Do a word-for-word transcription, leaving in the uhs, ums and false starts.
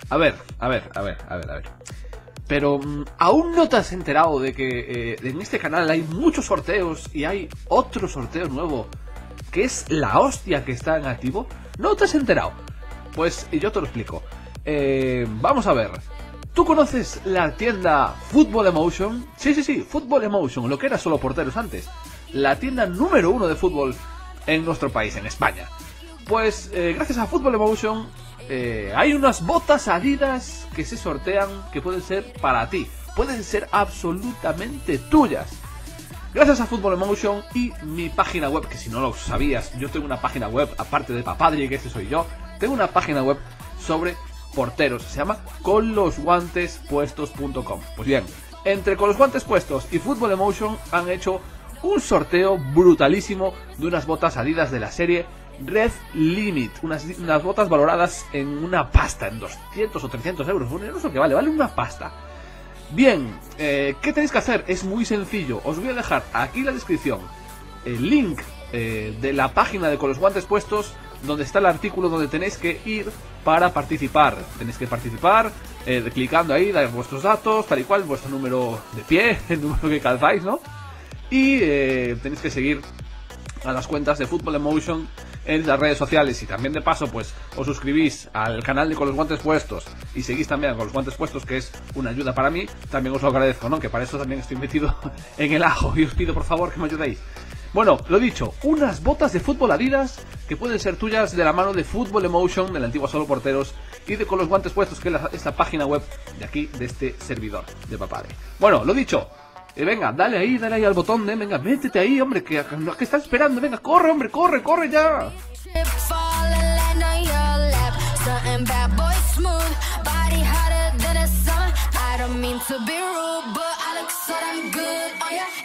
A ver, a ver, a ver, a ver, a ver. Pero mmm, ¿aún no te has enterado de que eh, en este canal hay muchos sorteos y hay otro sorteo nuevo que es la hostia que está en activo? ¿No te has enterado? Pues yo te lo explico. Eh, vamos a ver. ¿Tú conoces la tienda Football Emotion? Sí, sí, sí, Football Emotion, lo que era solo porteros antes. La tienda número uno de fútbol en nuestro país, en España. Pues eh, gracias a Football Emotion eh, hay unas botas Adidas que se sortean que pueden ser para ti. Pueden ser absolutamente tuyas. Gracias a Football Emotion y mi página web, que si no lo sabías, yo tengo una página web, aparte de Papadri, que ese soy yo, tengo una página web sobre porteros, se llama con los guantes puestos punto com. Pues bien, entre Con los Guantes Puestos y Football Emotion han hecho un sorteo brutalísimo de unas botas Adidas de la serie Red Limit, unas, unas botas valoradas en una pasta, en doscientos o trescientos euros, bueno, no sé qué vale, vale una pasta. Bien, eh, ¿qué tenéis que hacer? Es muy sencillo, os voy a dejar aquí en la descripción el link eh, de la página de Con los Guantes Puestos, donde está el artículo donde tenéis que ir para participar. Tenéis que participar eh, clicando ahí, dar vuestros datos, tal y cual, vuestro número de pie, el número que calzáis, ¿no? Y eh, tenéis que seguir a las cuentas de Football Emotion en las redes sociales, y también de paso pues os suscribís al canal de Con los Guantes Puestos y seguís también a Con los Guantes Puestos, que es una ayuda para mí. También os lo agradezco, ¿no? Que para eso también estoy metido en el ajo y os pido por favor que me ayudéis. Bueno, lo dicho, unas botas de fútbol Adidas que pueden ser tuyas de la mano de Football Emotion, de la antigua Solo Porteros, y de Con los Guantes Puestos, que es la, esta página web de aquí, de este servidor de Papadri. Bueno, lo dicho, eh, venga, dale ahí, dale ahí al botón, de, venga, métete ahí, hombre, que, que estás esperando, venga, corre, hombre, corre, corre ya. I don't mean to be rude, but I look so damn good.